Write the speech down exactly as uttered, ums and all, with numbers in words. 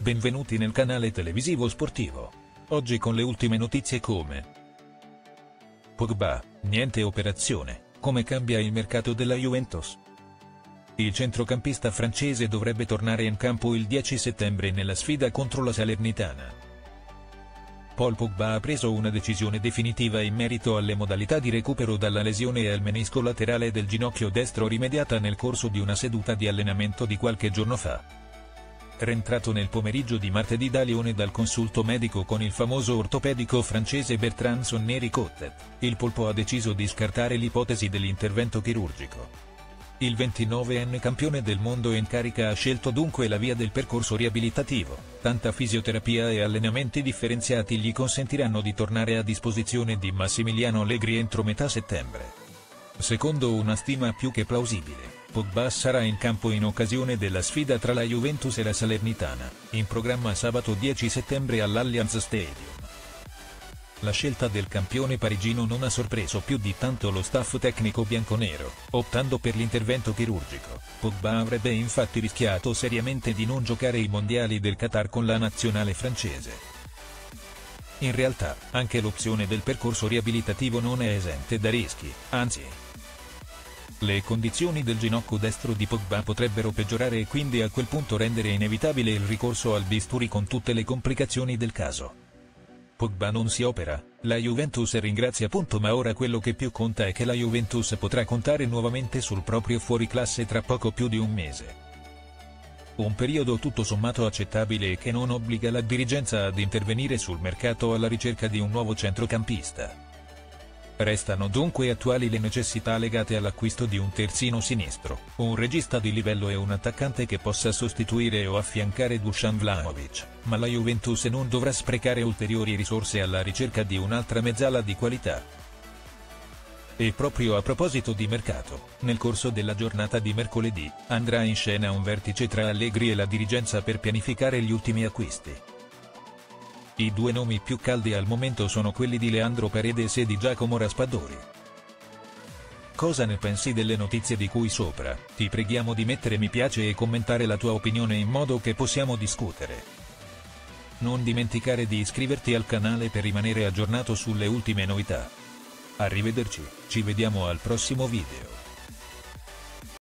Benvenuti nel canale televisivo sportivo. Oggi con le ultime notizie come Pogba, niente operazione, come cambia il mercato della Juventus? Il centrocampista francese dovrebbe tornare in campo il dieci settembre nella sfida contro la Salernitana. Paul Pogba ha preso una decisione definitiva in merito alle modalità di recupero dalla lesione al menisco laterale del ginocchio destro rimediata nel corso di una seduta di allenamento di qualche giorno fa. Rientrato nel pomeriggio di martedì da Lione dal consulto medico con il famoso ortopedico francese Bertrand Sonnery-Cottet, il polpo ha deciso di scartare l'ipotesi dell'intervento chirurgico. Il ventinovenne campione del mondo in carica ha scelto dunque la via del percorso riabilitativo, tanta fisioterapia e allenamenti differenziati gli consentiranno di tornare a disposizione di Massimiliano Allegri entro metà settembre. Secondo una stima più che plausibile, Pogba sarà in campo in occasione della sfida tra la Juventus e la Salernitana, in programma sabato dieci settembre all'Allianz Stadium. La scelta del campione parigino non ha sorpreso più di tanto lo staff tecnico bianconero, optando per l'intervento chirurgico. Pogba avrebbe infatti rischiato seriamente di non giocare i mondiali del Qatar con la nazionale francese. In realtà, anche l'opzione del percorso riabilitativo non è esente da rischi, anzi. Le condizioni del ginocchio destro di Pogba potrebbero peggiorare e quindi a quel punto rendere inevitabile il ricorso al bisturi con tutte le complicazioni del caso. Pogba non si opera, la Juventus ringrazia. Ma ora quello che più conta è che la Juventus potrà contare nuovamente sul proprio fuoriclasse tra poco più di un mese. Un periodo tutto sommato accettabile e che non obbliga la dirigenza ad intervenire sul mercato alla ricerca di un nuovo centrocampista. Restano dunque attuali le necessità legate all'acquisto di un terzino sinistro, un regista di livello e un attaccante che possa sostituire o affiancare Dusan Vlahovic, ma la Juventus non dovrà sprecare ulteriori risorse alla ricerca di un'altra mezzala di qualità. E proprio a proposito di mercato, nel corso della giornata di mercoledì, andrà in scena un vertice tra Allegri e la dirigenza per pianificare gli ultimi acquisti. I due nomi più caldi al momento sono quelli di Leandro Paredes e di Giacomo Raspadori. Cosa ne pensi delle notizie di cui sopra? Ti preghiamo di mettere mi piace e commentare la tua opinione in modo che possiamo discutere. Non dimenticare di iscriverti al canale per rimanere aggiornato sulle ultime novità. Arrivederci, ci vediamo al prossimo video.